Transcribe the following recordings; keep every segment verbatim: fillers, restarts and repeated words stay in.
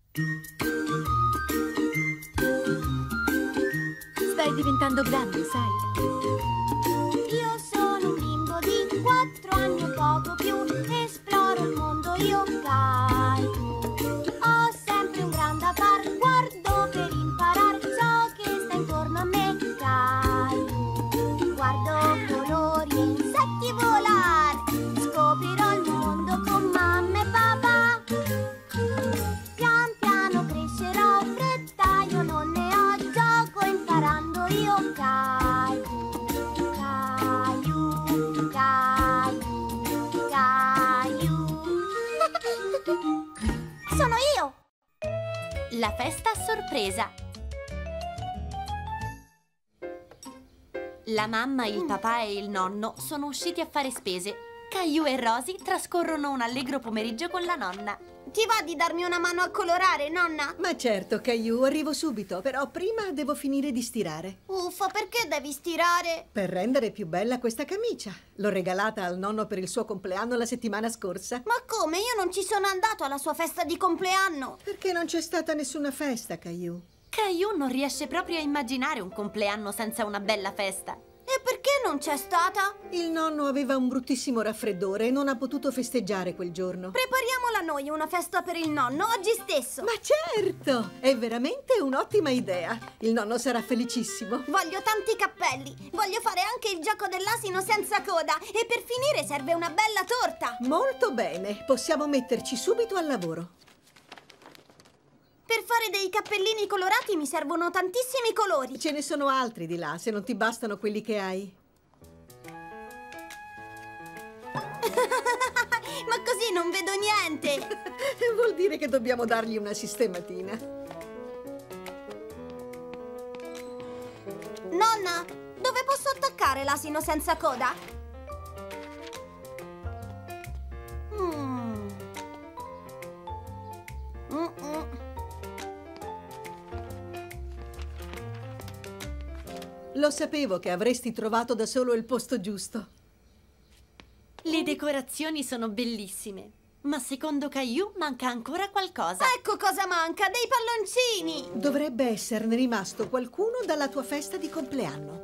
Stai diventando grande, sai? Io sono un bimbo di quattro anni o poco più. Esploro il mondo, io Caillou. Ho sempre un gran da far, guardo per imparare ciò che sta intorno a me. Caillou. Guardo colori e insetti volar. Scoprirò il mondo con mamma e papà. Pian piano crescerò, fretta io non ne ho. Gioco imparando io Caillou. Caillou, Caillou, Caillou. Sono io! La festa a sorpresa. La mamma, il papà e il nonno sono usciti a fare spese. Caillou e Rosie trascorrono un allegro pomeriggio con la nonna. Ti va di darmi una mano a colorare, nonna? Ma certo, Caillou, arrivo subito, però prima devo finire di stirare. Uffa, perché devi stirare? Per rendere più bella questa camicia. L'ho regalata al nonno per il suo compleanno la settimana scorsa. Ma come? Io non ci sono andato alla sua festa di compleanno. Perché non c'è stata nessuna festa, Caillou? Caillou non riesce proprio a immaginare un compleanno senza una bella festa. E perché non c'è stata? Il nonno aveva un bruttissimo raffreddore e non ha potuto festeggiare quel giorno. Prepariamola noi una festa per il nonno oggi stesso. Ma certo! È veramente un'ottima idea. Il nonno sarà felicissimo. Voglio tanti cappelli. Voglio fare anche il gioco dell'asino senza coda. E per finire serve una bella torta. Molto bene. Possiamo metterci subito al lavoro. Per fare dei cappellini colorati mi servono tantissimi colori. Ce ne sono altri di là, se non ti bastano quelli che hai. Ma così non vedo niente. Vuol dire che dobbiamo dargli una sistematina. Nonna, dove posso attaccare l'asino senza coda? Mm. Mm-mm. Lo sapevo che avresti trovato da solo il posto giusto. Le decorazioni sono bellissime, ma secondo Caillou manca ancora qualcosa. Ecco cosa manca, dei palloncini! Dovrebbe esserne rimasto qualcuno dalla tua festa di compleanno.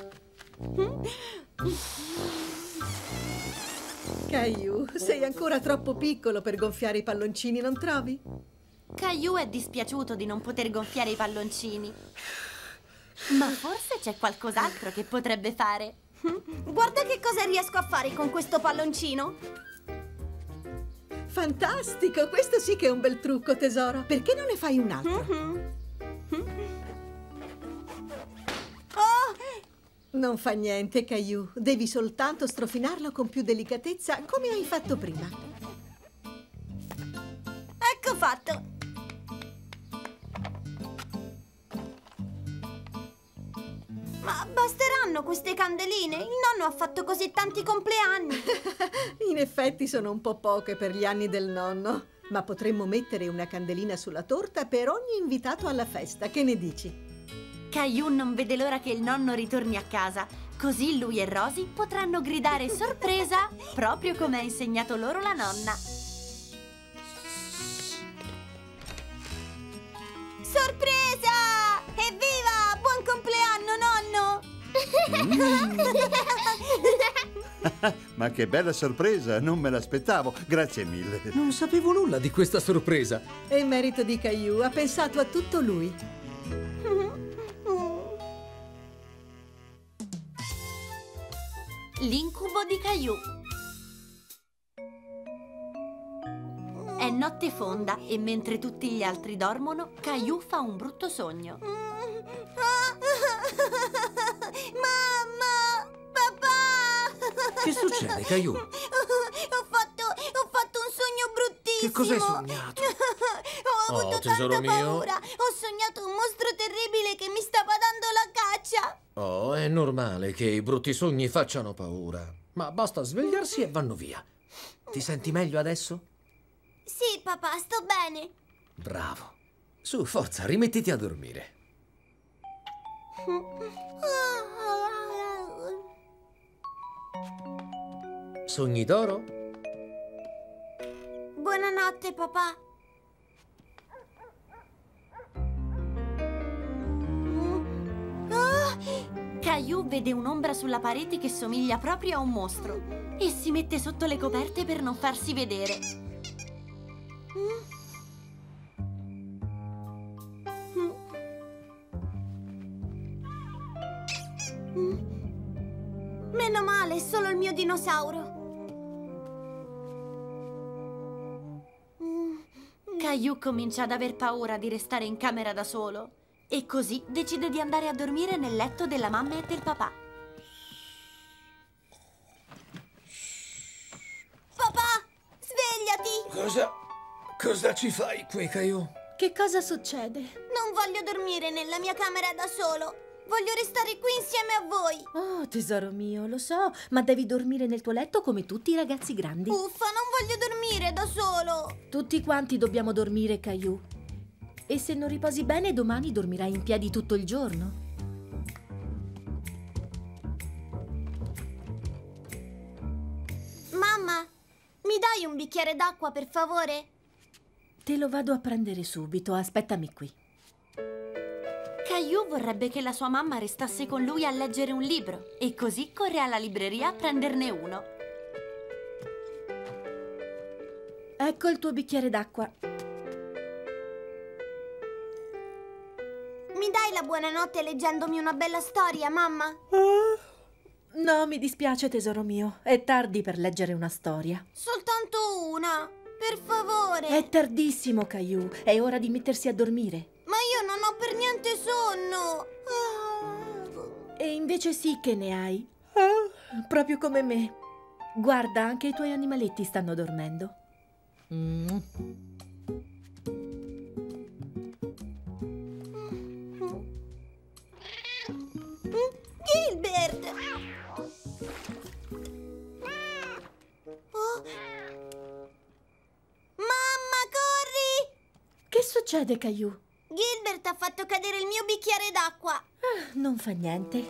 Caillou, sei ancora troppo piccolo per gonfiare i palloncini, non trovi? Caillou è dispiaciuto di non poter gonfiare i palloncini. Ma forse c'è qualcos'altro che potrebbe fare. Guarda che cosa riesco a fare con questo palloncino. Fantastico! Questo sì che è un bel trucco, tesoro. Perché non ne fai un altro? Mm-hmm. Oh! Non fa niente, Caillou. Devi soltanto strofinarlo con più delicatezza, come hai fatto prima. Ecco fatto! Ma basteranno queste candeline? Il nonno ha fatto così tanti compleanni. In effetti sono un po' poche per gli anni del nonno, ma potremmo mettere una candelina sulla torta per ogni invitato alla festa. Che ne dici? Caillou non vede l'ora che il nonno ritorni a casa, così lui e Rosie potranno gridare sorpresa proprio come ha insegnato loro la nonna. Sorpresa! Evviva! Buon compleanno, nonno! Mm. Ma che bella sorpresa, non me l'aspettavo. Grazie mille. Non sapevo nulla di questa sorpresa. È merito di Caillou, ha pensato a tutto lui. L'incubo di Caillou. È notte fonda e mentre tutti gli altri dormono, Caillou fa un brutto sogno. Mamma! Papà! Che succede, Caillou? Ho fatto, ho fatto un sogno bruttissimo. Che cosa hai sognato? Ho avuto Oh, tesoro tanta mio. paura. Ho sognato un mostro terribile che mi stava dando la caccia. Oh, è normale che i brutti sogni facciano paura, ma basta svegliarsi e vanno via. Ti senti meglio adesso? Sì, papà, sto bene. Bravo. Su, forza, rimettiti a dormire. Sogni d'oro? Buonanotte, papà. Caillou vede un'ombra sulla parete che somiglia proprio a un mostro e si mette sotto le coperte per non farsi vedere. Meno male, è solo il mio dinosauro. Caillou comincia ad aver paura di restare in camera da solo e così decide di andare a dormire nel letto della mamma e del papà. Papà, svegliati! Cosa... cosa ci fai qui, Caillou? Che cosa succede? Non voglio dormire nella mia camera da solo. Voglio restare qui insieme a voi. Oh, tesoro mio, lo so, ma devi dormire nel tuo letto come tutti i ragazzi grandi. Uffa, non voglio dormire da solo. Tutti quanti dobbiamo dormire, Caillou. E se non riposi bene, domani dormirai in piedi tutto il giorno. Mamma, mi dai un bicchiere d'acqua, per favore? Te lo vado a prendere subito, aspettami qui. Caillou vorrebbe che la sua mamma restasse con lui a leggere un libro e così corre alla libreria a prenderne uno. Ecco il tuo bicchiere d'acqua. Mi dai la buonanotte leggendomi una bella storia, mamma? No, mi dispiace, tesoro mio. È tardi per leggere una storia. Soltanto una, per favore. È tardissimo, Caillou. È ora di mettersi a dormire. Ma io non ho per niente sonno. Ah. E invece sì che ne hai. Proprio come me. Guarda, anche i tuoi animaletti stanno dormendo. Mm. Gilbert! Oh. Mamma, corri! Che succede, Caillou? Gilbert ha fatto cadere il mio bicchiere d'acqua. Ah, non fa niente.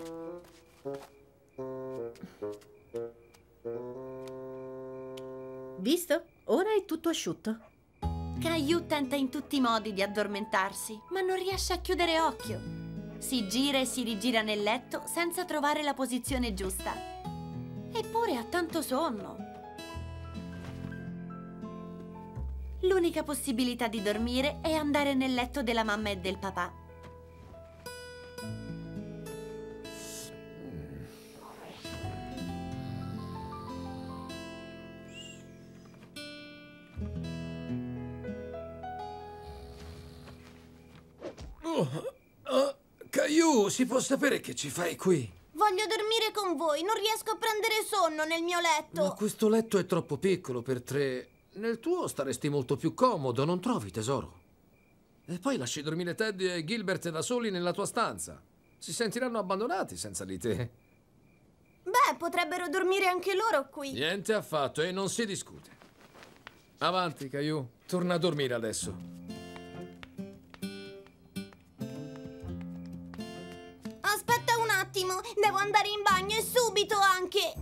Visto? Ora è tutto asciutto. Caillou tenta in tutti i modi di addormentarsi, ma non riesce a chiudere occhio. Si gira e si rigira nel letto senza trovare la posizione giusta. Eppure ha tanto sonno. L'unica possibilità di dormire è andare nel letto della mamma e del papà. Oh, oh, Caillou, si può sapere che ci fai qui? Voglio dormire con voi, non riesco a prendere sonno nel mio letto. Ma questo letto è troppo piccolo per tre. Nel tuo staresti molto più comodo, non trovi, tesoro? E poi lasci dormire Teddy e Gilbert da soli nella tua stanza. Si sentiranno abbandonati senza di te. Beh, potrebbero dormire anche loro qui. Niente affatto e non si discute. Avanti, Caillou. Torna a dormire adesso. Aspetta un attimo, devo andare in bagno e subito anche.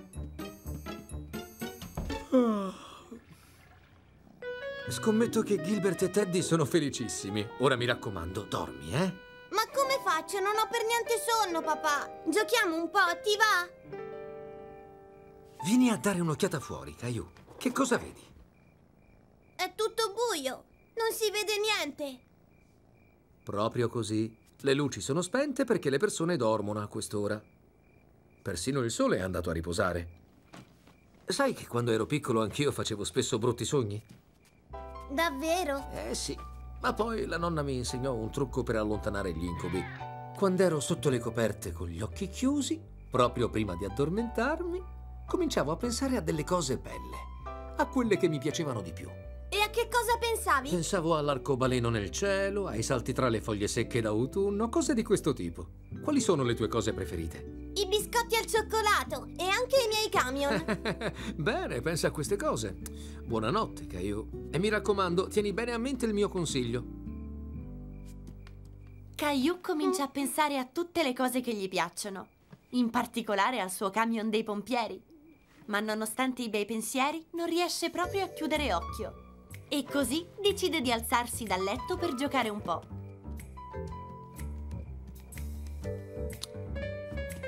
Scommetto che Gilbert e Teddy sono felicissimi. Ora mi raccomando, dormi, eh? Ma come faccio? Non ho per niente sonno, papà. Giochiamo un po', ti va? Vieni a dare un'occhiata fuori, Caillou. Che cosa vedi? È tutto buio, non si vede niente. Proprio così. Le luci sono spente perché le persone dormono a quest'ora. Persino il sole è andato a riposare. Sai che quando ero piccolo anch'io facevo spesso brutti sogni? Davvero? Eh sì, ma poi la nonna mi insegnò un trucco per allontanare gli incubi. Quando ero sotto le coperte con gli occhi chiusi, proprio prima di addormentarmi, cominciavo a pensare a delle cose belle, a quelle che mi piacevano di più. E a che cosa pensavi? Pensavo all'arcobaleno nel cielo, ai salti tra le foglie secche d'autunno, cose di questo tipo. Quali sono le tue cose preferite? I biscotti al cioccolato e anche i miei camion. Bene, pensa a queste cose. Buonanotte, Caillou. E mi raccomando, tieni bene a mente il mio consiglio. Caillou comincia a pensare a tutte le cose che gli piacciono, in particolare al suo camion dei pompieri. Ma nonostante i bei pensieri, non riesce proprio a chiudere occhio. E così decide di alzarsi dal letto per giocare un po'.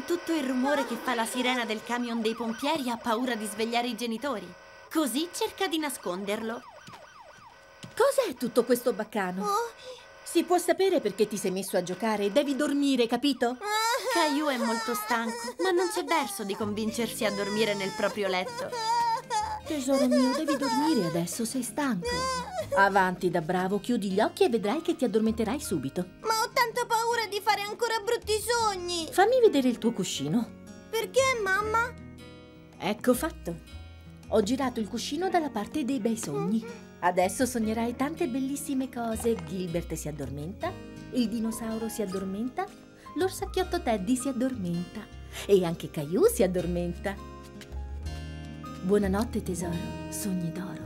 con tutto il rumore che fa la sirena del camion dei pompieri ha paura di svegliare i genitori. Così cerca di nasconderlo. Cos'è tutto questo baccano? Oh. Si può sapere perché ti sei messo a giocare? Devi dormire, capito? Caillou è molto stanco, ma non c'è verso di convincersi a dormire nel proprio letto. Tesoro mio, devi dormire adesso, sei stanco. Avanti da bravo, chiudi gli occhi e vedrai che ti addormenterai subito. Ma ho tanta paura di fare ancora brutti sogni. Fammi vedere il tuo cuscino. Perché, mamma? Ecco fatto. Ho girato il cuscino dalla parte dei bei sogni. Adesso sognerai tante bellissime cose. Gilbert si addormenta, il dinosauro si addormenta, l'orsacchiotto Teddy si addormenta e anche Caillou si addormenta. Buonanotte tesoro, sogni d'oro.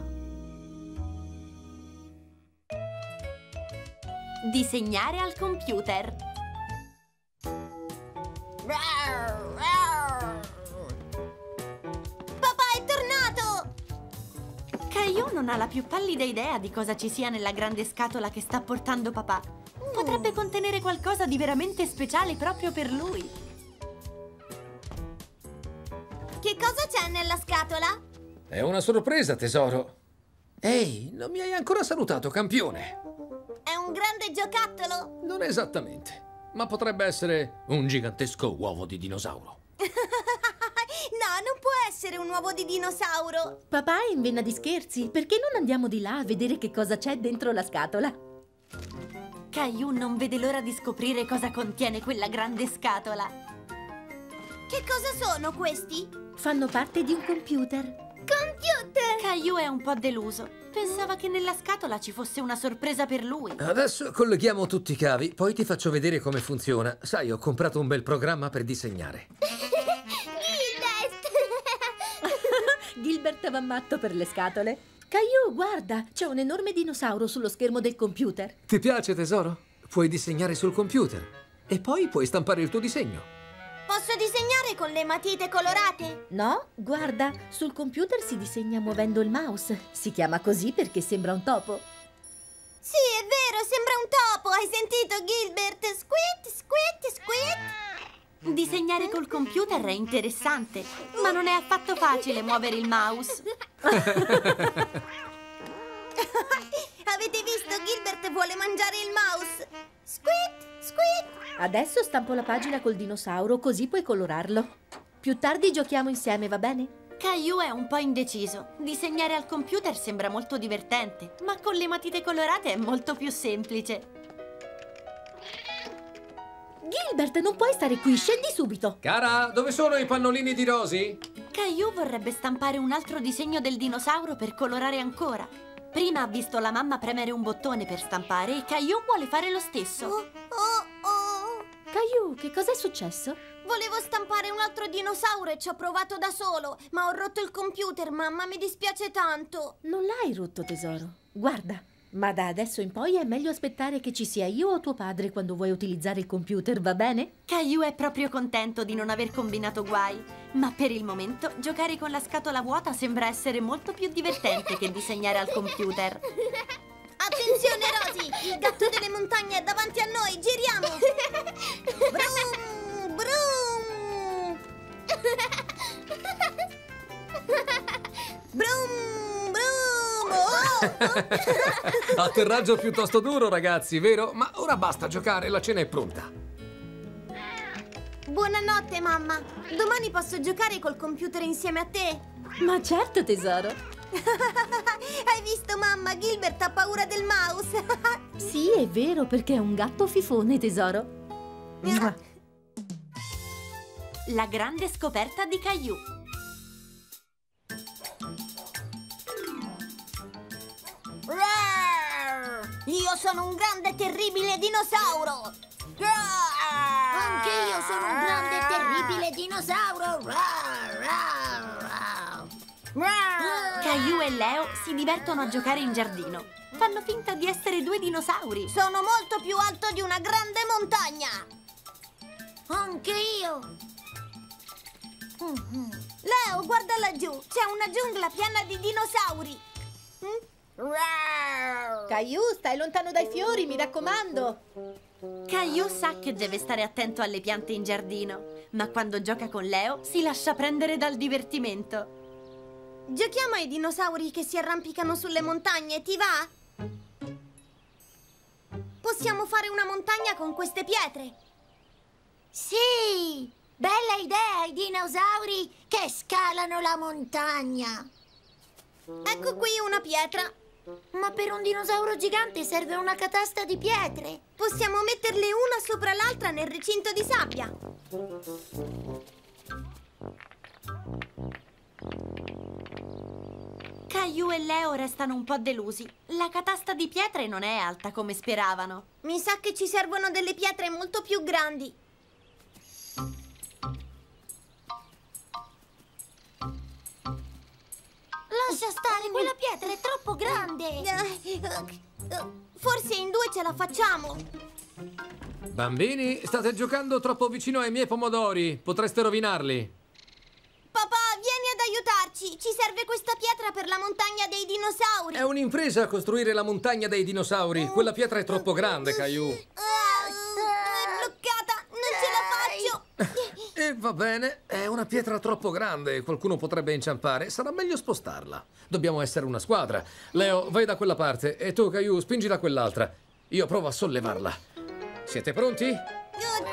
Disegnare al computer. Papà è tornato! Caillou non ha la più pallida idea di cosa ci sia nella grande scatola che sta portando papà. Potrebbe contenere qualcosa di veramente speciale proprio per lui. Che cosa c'è nella scatola? È una sorpresa, tesoro. Ehi, non mi hai ancora salutato, campione. È un grande giocattolo? Non esattamente, ma potrebbe essere un gigantesco uovo di dinosauro. No, non può essere un uovo di dinosauro. Papà è in vena di scherzi, perché non andiamo di là a vedere che cosa c'è dentro la scatola? Caillou non vede l'ora di scoprire cosa contiene quella grande scatola. Che cosa sono questi? Fanno parte di un computer. Computer! Caillou è un po' deluso. Pensava che nella scatola ci fosse una sorpresa per lui. Adesso colleghiamo tutti i cavi, poi ti faccio vedere come funziona. Sai, ho comprato un bel programma per disegnare. Gilbert va matto per le scatole. Caillou, guarda, c'è un enorme dinosauro sullo schermo del computer. Ti piace, tesoro? Puoi disegnare sul computer e poi puoi stampare il tuo disegno. Posso disegnare con le matite colorate? No, guarda, sul computer si disegna muovendo il mouse. Si chiama così perché sembra un topo. Sì, è vero, sembra un topo. Hai sentito, Gilbert? Squid, squid, squid. Disegnare col computer è interessante, ma non è affatto facile muovere il mouse. Avete visto? Gilbert vuole mangiare il mouse. Squid, squid. Adesso stampo la pagina col dinosauro, così puoi colorarlo. Più tardi giochiamo insieme, va bene? Caillou è un po' indeciso. Disegnare al computer sembra molto divertente, ma con le matite colorate è molto più semplice. Gilbert, non puoi stare qui, scendi subito. Cara, dove sono i pannolini di Rosie? Caillou vorrebbe stampare un altro disegno del dinosauro per colorare ancora. Prima ha visto la mamma premere un bottone per stampare e Caillou vuole fare lo stesso. Oh, oh, oh. Caillou, che cos'è successo? Volevo stampare un altro dinosauro e ci ho provato da solo, ma ho rotto il computer, mamma, mi dispiace tanto. Non l'hai rotto, tesoro. Guarda, ma da adesso in poi è meglio aspettare che ci sia io o tuo padre quando vuoi utilizzare il computer, va bene? Caillou è proprio contento di non aver combinato guai, ma per il momento giocare con la scatola vuota sembra essere molto più divertente che disegnare al computer. Attenzione, Rosie! Il gatto delle montagne è davanti a noi! Giriamo! Brum! Brum! Brum! Brum! Oh! Atterraggio piuttosto duro, ragazzi, vero? Ma ora basta giocare, la cena è pronta. Buonanotte, mamma! Domani posso giocare col computer insieme a te? Ma certo, tesoro. Hai visto, mamma? Gilbert ha paura del mouse. Sì, è vero, perché è un gatto fifone, tesoro. Mua. La grande scoperta di Caillou. Io sono un grande e terribile dinosauro. Anche io sono un grande e terribile dinosauro. Caillou e Leo si divertono a giocare in giardino. Fanno finta di essere due dinosauri. Sono molto più alto di una grande montagna. Anche io. Leo, guarda laggiù. C'è una giungla piena di dinosauri. Mm? Caillou, stai lontano dai fiori, mi raccomando. Caillou sa che deve stare attento alle piante in giardino, ma quando gioca con Leo si lascia prendere dal divertimento. Giochiamo ai dinosauri che si arrampicano sulle montagne, ti va? Possiamo fare una montagna con queste pietre. Sì! Bella idea, i dinosauri che scalano la montagna. Ecco qui una pietra. Ma per un dinosauro gigante serve una catasta di pietre. Possiamo metterle una sopra l'altra nel recinto di sabbia. Caillou e Leo restano un po' delusi. La catasta di pietre non è alta come speravano. Mi sa che ci servono delle pietre molto più grandi. Lascia stare, quella pietra è troppo grande. Forse in due ce la facciamo. Bambini, state giocando troppo vicino ai miei pomodori. Potreste rovinarli. Papà, vieni ad aiutarci. Ci serve questa pietra per la montagna dei dinosauri. È un'impresa costruire la montagna dei dinosauri. Quella pietra è troppo grande, Caillou. Ah, è bloccata, non ce la faccio. E va bene, è una pietra troppo grande. Qualcuno potrebbe inciampare. Sarà meglio spostarla. Dobbiamo essere una squadra. Leo, vai da quella parte e tu, Caillou, spingi da quell'altra. Io provo a sollevarla. Siete pronti? Evviva,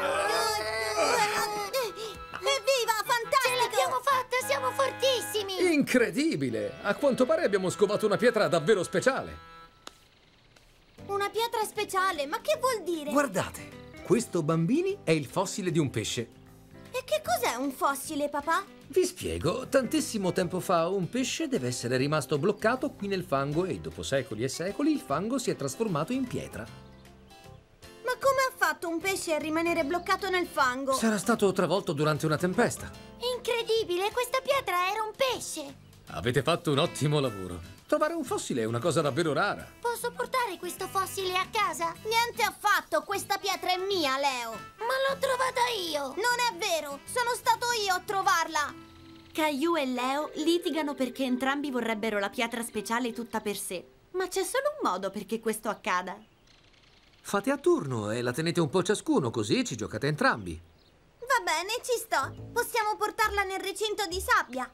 fantastico! Ce l'abbiamo fatta, siamo fortissimi. Incredibile! A quanto pare abbiamo scovato una pietra davvero speciale. Una pietra speciale, ma che vuol dire? Guardate, questo, bambini, è il fossile di un pesce. E che cos'è un fossile, papà? Vi spiego, tantissimo tempo fa un pesce deve essere rimasto bloccato qui nel fango e dopo secoli e secoli il fango si è trasformato in pietra. Ma come ha fatto un pesce a rimanere bloccato nel fango? Sarà stato travolto durante una tempesta. Incredibile, questa pietra era un pesce. Avete fatto un ottimo lavoro. Trovare un fossile è una cosa davvero rara. Posso portare questo fossile a casa? Niente affatto, questa pietra è mia, Leo. Ma l'ho trovata io. Non è vero, sono stato io a trovarla. Caillou e Leo litigano perché entrambi vorrebbero la pietra speciale tutta per sé. Ma c'è solo un modo perché questo accada. Fate a turno e la tenete un po' ciascuno, così ci giocate entrambi. Va bene, ci sto. Possiamo portarla nel recinto di sabbia.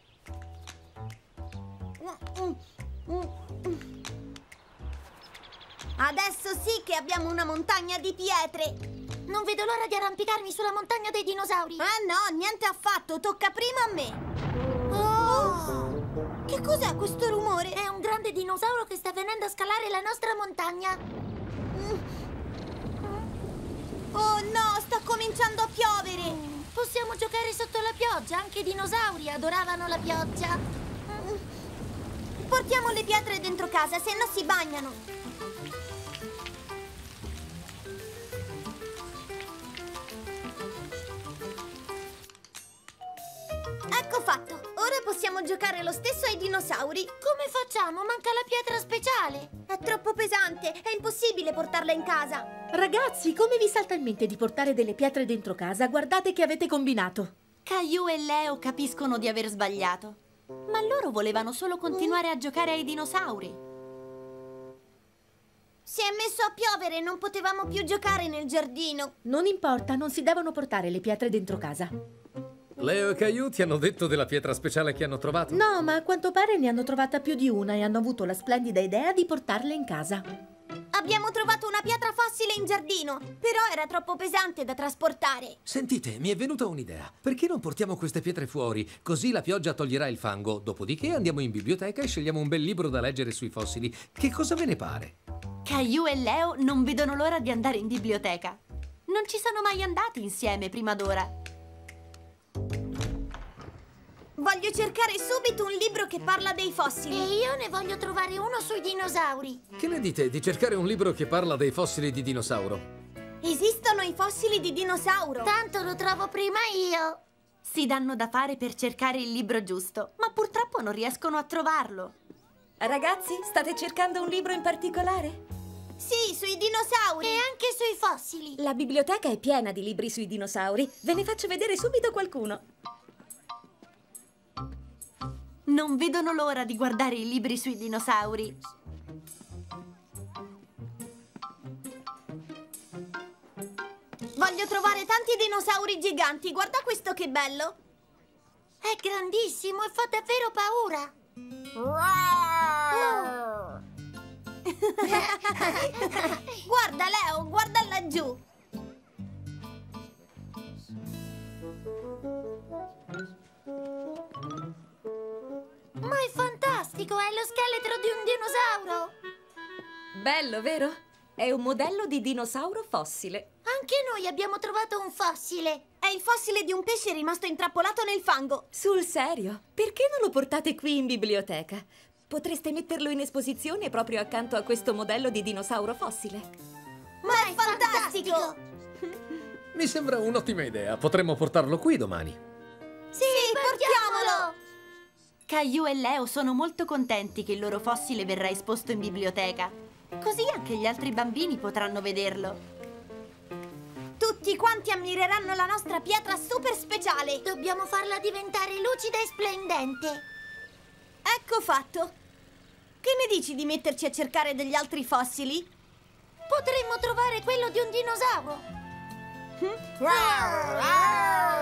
Adesso sì che abbiamo una montagna di pietre. Non vedo l'ora di arrampicarmi sulla montagna dei dinosauri. Ah no, niente affatto, tocca prima a me. Oh! Che cos'è questo rumore? È un grande dinosauro che sta venendo a scalare la nostra montagna. Oh no, sta cominciando a piovere. Possiamo giocare sotto la pioggia, anche i dinosauri adoravano la pioggia. Portiamo le pietre dentro casa, se no si bagnano. Ecco fatto. Ora possiamo giocare lo stesso ai dinosauri. Come facciamo? Manca la pietra speciale. È troppo pesante, è impossibile portarla in casa. Ragazzi, come vi salta in mente di portare delle pietre dentro casa? Guardate che avete combinato. Caillou e Leo capiscono di aver sbagliato. Ma loro volevano solo continuare a giocare ai dinosauri. Si è messo a piovere e non potevamo più giocare nel giardino. Non importa, non si devono portare le pietre dentro casa. Leo e Caillou ti hanno detto della pietra speciale che hanno trovato? No, ma a quanto pare ne hanno trovata più di una e hanno avuto la splendida idea di portarle in casa. Abbiamo trovato una pietra fossile in giardino, però era troppo pesante da trasportare. Sentite, mi è venuta un'idea. Perché non portiamo queste pietre fuori? Così la pioggia toglierà il fango. Dopodiché andiamo in biblioteca e scegliamo un bel libro da leggere sui fossili. Che cosa ve ne pare? Caillou e Leo non vedono l'ora di andare in biblioteca. Non ci sono mai andati insieme prima d'ora. Voglio cercare subito un libro che parla dei fossili. E io ne voglio trovare uno sui dinosauri. Che ne dite di cercare un libro che parla dei fossili di dinosauro? Esistono i fossili di dinosauro. Tanto lo trovo prima io. Si danno da fare per cercare il libro giusto, ma purtroppo non riescono a trovarlo. Ragazzi, state cercando un libro in particolare? Sì, sui dinosauri. E anche sui fossili. La biblioteca è piena di libri sui dinosauri. Ve ne faccio vedere subito qualcuno. Non vedono l'ora di guardare i libri sui dinosauri. Voglio trovare tanti dinosauri giganti. Guarda questo che bello. È grandissimo e fa davvero paura. Guarda, Leo, guarda laggiù. Ma è fantastico, è lo scheletro di un dinosauro. Bello, vero? È un modello di dinosauro fossile. Anche noi abbiamo trovato un fossile. È il fossile di un pesce rimasto intrappolato nel fango. Sul serio? Perché non lo portate qui in biblioteca? Potreste metterlo in esposizione proprio accanto a questo modello di dinosauro fossile. Ma, Ma è fantastico! fantastico. Mi sembra un'ottima idea. Potremmo portarlo qui domani. Sì, sì, portiamolo! Caillou e Leo sono molto contenti che il loro fossile verrà esposto in biblioteca. Così anche gli altri bambini potranno vederlo. Tutti quanti ammireranno la nostra pietra super speciale. Dobbiamo farla diventare lucida e splendente. Ecco fatto. Che ne dici di metterci a cercare degli altri fossili? Potremmo trovare quello di un dinosauro. Hm?